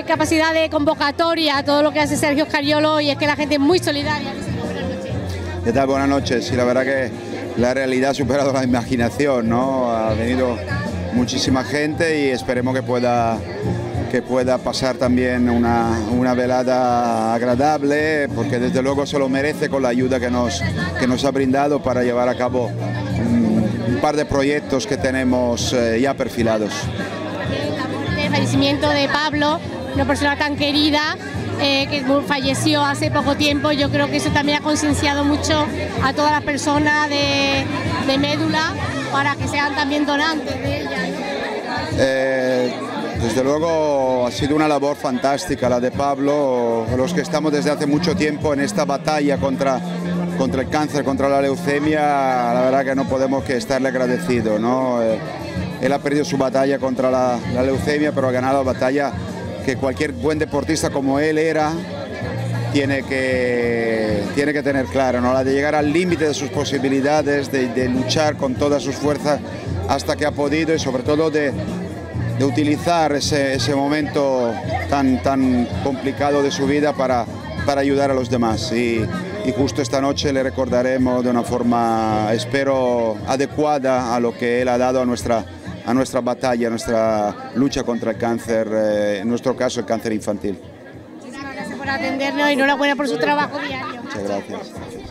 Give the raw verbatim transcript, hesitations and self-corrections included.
capacidad de convocatoria, todo lo que hace Sergio Scariolo, y es que la gente es muy solidaria. ¿Qué tal? Buenas noches. Sí, la verdad que la realidad ha superado la imaginación, ¿no? Ha venido muchísima gente y esperemos que pueda, que pueda pasar también una, una velada agradable, porque desde luego se lo merece con la ayuda que nos, que nos ha brindado para llevar a cabo un, un par de proyectos que tenemos eh, ya perfilados. El fallecimiento de Pablo, una persona tan querida, eh, que falleció hace poco tiempo, yo creo que eso también ha concienciado mucho a todas las personas de, de médula para que sean también donantes de ella, ¿no? Eh, desde luego ha sido una labor fantástica la de Pablo, los que estamos desde hace mucho tiempo en esta batalla contra, contra el cáncer, contra la leucemia, la verdad que no podemos que estarle agradecidos, ¿no? Eh, él ha perdido su batalla contra la, la leucemia, pero ha ganado la batalla que cualquier buen deportista como él era tiene que, tiene que tener clara, ¿no? La de llegar al límite de sus posibilidades, de, de luchar con todas sus fuerzas hasta que ha podido, y sobre todo de, de utilizar ese, ese momento tan, tan complicado de su vida para, para ayudar a los demás. Y, y justo esta noche le recordaremos de una forma, espero, adecuada a lo que él ha dado a nuestra a nuestra batalla, a nuestra lucha contra el cáncer, eh, en nuestro caso el cáncer infantil. Muchísimas gracias por atendernos y enhorabuena por su trabajo diario. Muchas gracias.